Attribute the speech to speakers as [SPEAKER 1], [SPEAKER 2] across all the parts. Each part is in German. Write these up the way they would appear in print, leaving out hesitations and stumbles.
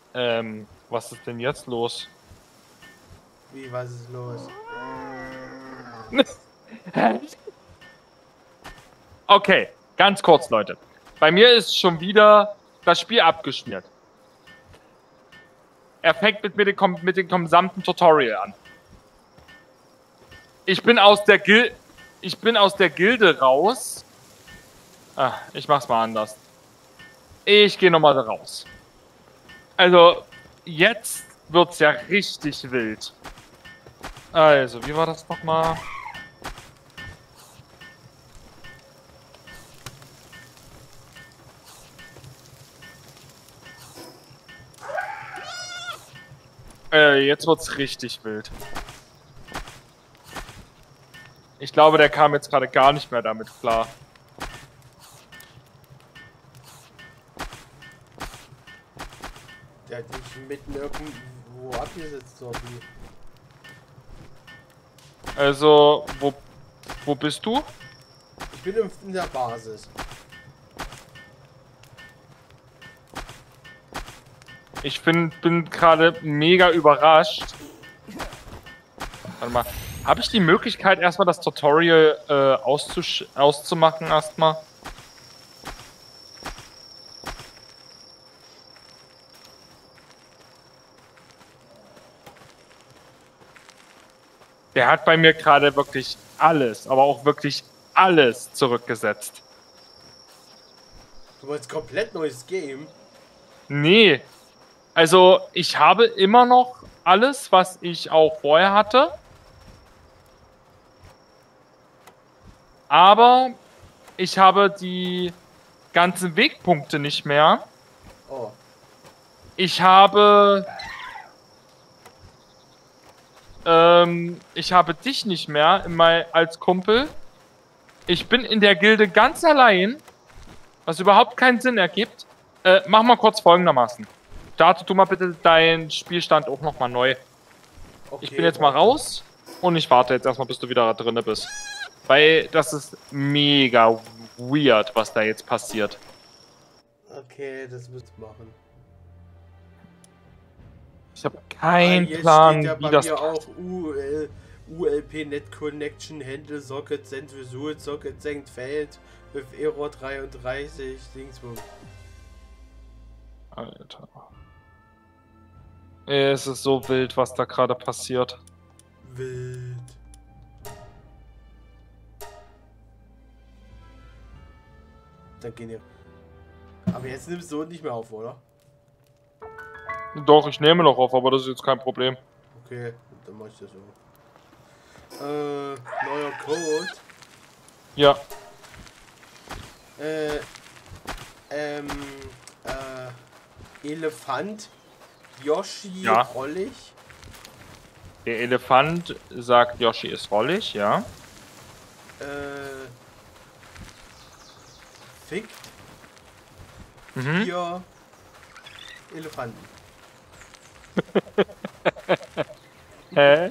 [SPEAKER 1] Was ist denn jetzt los?
[SPEAKER 2] Wie, was ist los?
[SPEAKER 1] Okay, ganz kurz, Leute. Bei mir ist schon wieder das Spiel abgeschmiert. Er fängt mit dem gesamten Tutorial an. Ich bin aus der Gilde raus. Ah, ich mach's mal anders. Ich gehe nochmal raus. Also, jetzt wird's ja richtig wild. Also, wie war das nochmal? Jetzt wird's richtig wild. Ich glaube, der kam jetzt gerade gar nicht mehr damit klar.
[SPEAKER 2] Der hat dich mitten irgendwo abgesetzt, so wie.
[SPEAKER 1] Also, wo bist du?
[SPEAKER 2] Ich bin in der Basis.
[SPEAKER 1] Ich bin gerade mega überrascht. Warte mal. Habe ich die Möglichkeit, erstmal das Tutorial auszumachen erstmal? Der hat bei mir gerade wirklich alles, aber auch wirklich alles zurückgesetzt.
[SPEAKER 2] Du wolltest komplett neues Game?
[SPEAKER 1] Nee. Also, ich habe immer noch alles, was ich auch vorher hatte. Aber ich habe die ganzen Wegpunkte nicht mehr.
[SPEAKER 2] Oh.
[SPEAKER 1] Ich habe dich nicht mehr als Kumpel. Ich bin in der Gilde ganz allein, was überhaupt keinen Sinn ergibt. Mach mal kurz folgendermaßen. Starte du mal bitte deinen Spielstand auch nochmal neu.
[SPEAKER 2] Okay,
[SPEAKER 1] Ich bin jetzt mal raus und ich warte jetzt erstmal, bis du wieder drinne bist. Weil das ist mega weird, was da jetzt passiert.
[SPEAKER 2] Okay, das müsst ihr machen.
[SPEAKER 1] Ich habe keinen
[SPEAKER 2] jetzt
[SPEAKER 1] Plan,
[SPEAKER 2] steht ja
[SPEAKER 1] wie
[SPEAKER 2] bei
[SPEAKER 1] das
[SPEAKER 2] mir auch ULP Net Connection Handle Socket Send Result Socket Senkt Feld with Error 33 Dingsbum.
[SPEAKER 1] Alter. Es ist so wild, was da gerade passiert.
[SPEAKER 2] Wild. Dann gehen wir. Aber jetzt nimmst du nicht mehr auf, oder?
[SPEAKER 1] Doch, ich nehme noch auf, aber das ist jetzt kein Problem.
[SPEAKER 2] Okay, dann mach ich das so. Neuer Code.
[SPEAKER 1] Ja.
[SPEAKER 2] Elefant. Yoshi
[SPEAKER 1] Ja.
[SPEAKER 2] rollig.
[SPEAKER 1] Der Elefant sagt, Yoshi ist rollig, ja.
[SPEAKER 2] Fickt.
[SPEAKER 1] Mhm.
[SPEAKER 2] 4 Elefanten.
[SPEAKER 1] Hä?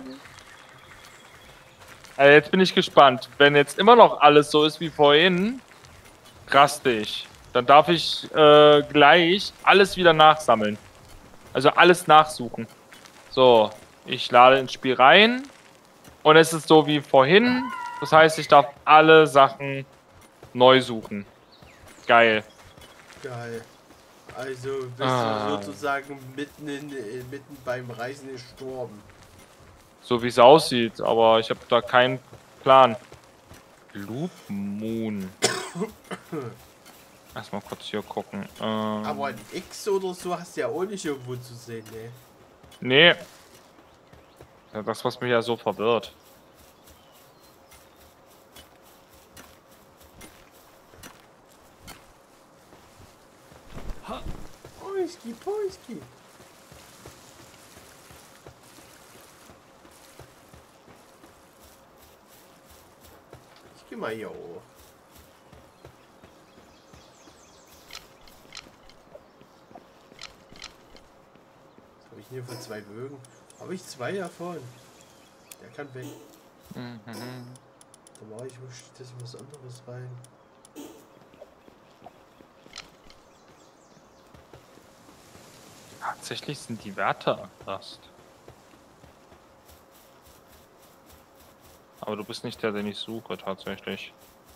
[SPEAKER 1] Also jetzt bin ich gespannt. Wenn jetzt immer noch alles so ist wie vorhin, raste ich. Dann darf ich gleich alles wieder nachsammeln. Also alles nachsuchen. So, ich lade ins Spiel rein. Und es ist so wie vorhin. Das heißt, ich darf alle Sachen neu suchen. Geil.
[SPEAKER 2] Geil. Also bist du sozusagen mitten beim Reisen gestorben.
[SPEAKER 1] So wie es aussieht, aber ich habe da keinen Plan. Loop Moon. Erstmal kurz hier gucken.
[SPEAKER 2] Aber ein X oder so hast du ja auch nicht irgendwo zu sehen, ne?
[SPEAKER 1] Nee. Ja, das, was mich ja so verwirrt.
[SPEAKER 2] Poiski, Poiski. Ich geh mal hier hoch. Was habe ich hier für 2 Bögen? Habe ich 2 davon? Der kann weg.
[SPEAKER 1] Mhm.
[SPEAKER 2] Da mache ich das was anderes rein.
[SPEAKER 1] tatsächlich sind die Werte angepasst. Aber du bist nicht der, den ich suche, tatsächlich.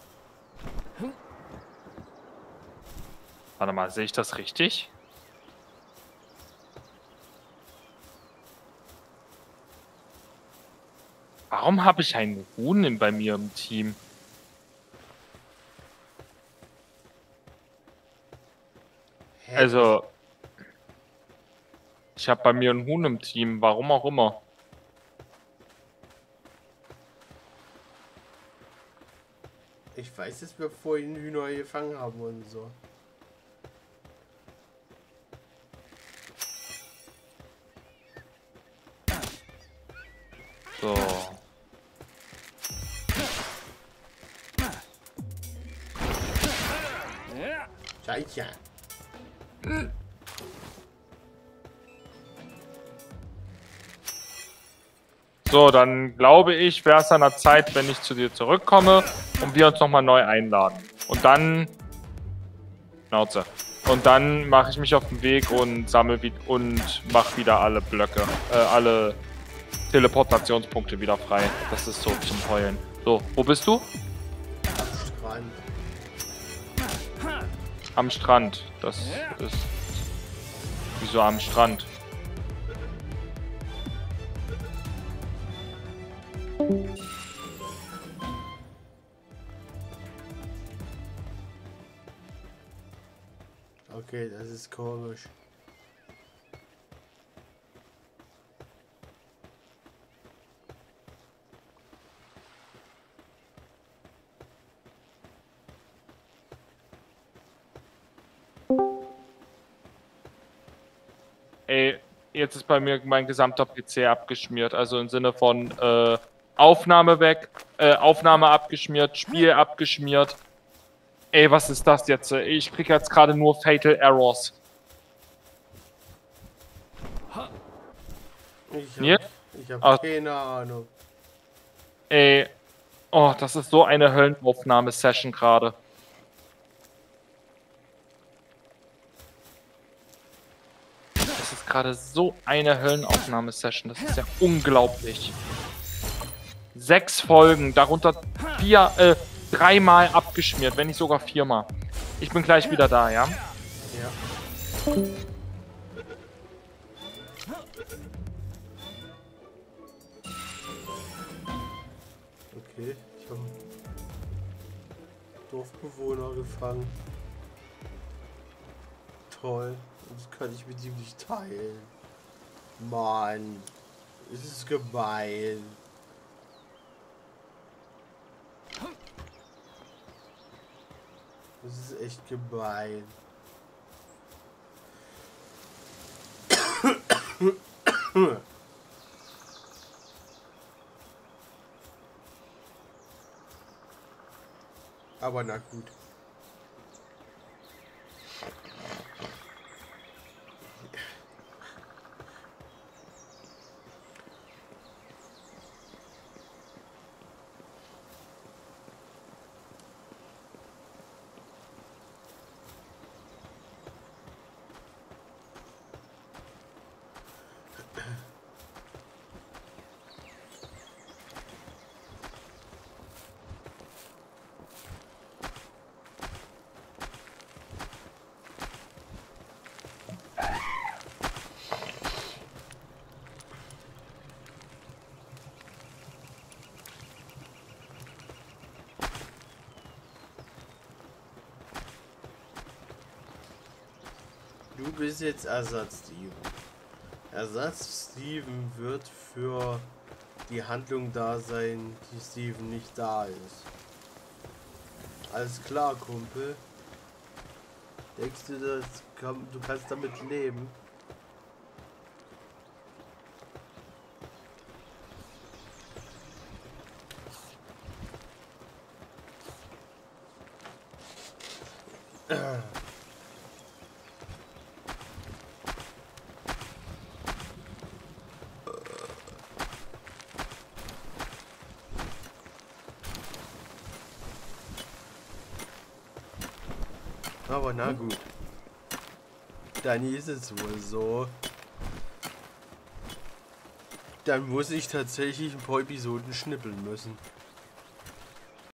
[SPEAKER 1] Warte mal, sehe ich das richtig? Warum habe ich einen Huhn bei mir im Team?
[SPEAKER 2] Hä?
[SPEAKER 1] Also, ich habe bei mir einen Huhn im Team, warum auch immer.
[SPEAKER 2] Ich weiß, dass wir vorhin Hühner gefangen haben und so.
[SPEAKER 1] So.
[SPEAKER 2] Scheiße.
[SPEAKER 1] So, dann glaube ich, wäre es an der Zeit, wenn ich zu dir zurückkomme und wir uns nochmal neu einladen. Und dann... Schnauze. Und dann mache ich mich auf den Weg und sammle und mache wieder alle Blöcke, alle Teleportationspunkte wieder frei. Das ist so zum Heulen. So, wo bist du?
[SPEAKER 2] Am Strand.
[SPEAKER 1] Am Strand. Das ist... Wieso am Strand?
[SPEAKER 2] Okay, das ist komisch.
[SPEAKER 1] Ey, jetzt ist bei mir mein gesamter PC abgeschmiert. Also im Sinne von Aufnahme weg, Aufnahme abgeschmiert, Spiel abgeschmiert. Ey, was ist das jetzt? Ich krieg jetzt gerade nur Fatal Errors.
[SPEAKER 2] Ich hab keine Ahnung.
[SPEAKER 1] Ey, oh, das ist so eine Höllenaufnahme-Session gerade. Das ist gerade so eine Höllenaufnahme-Session. Das ist ja unglaublich. 6 Folgen, darunter 3-mal abgeschmiert, wenn nicht sogar 4-mal. Ich bin gleich wieder da, ja?
[SPEAKER 2] Ja. Okay, ich habe Dorfbewohner gefangen. Toll. Und das kann ich mit ihm nicht teilen. Mann. Es ist gemein. Das ist echt gemein. Aber na gut. Du bist jetzt Ersatz Steven. Ersatz Steven wird für die Handlung da sein, die Steven nicht da ist. Alles klar, Kumpel. Denkst du, du kannst damit leben? Aber na gut. Dann ist es wohl so. Dann muss ich tatsächlich ein paar Episoden schnippeln müssen.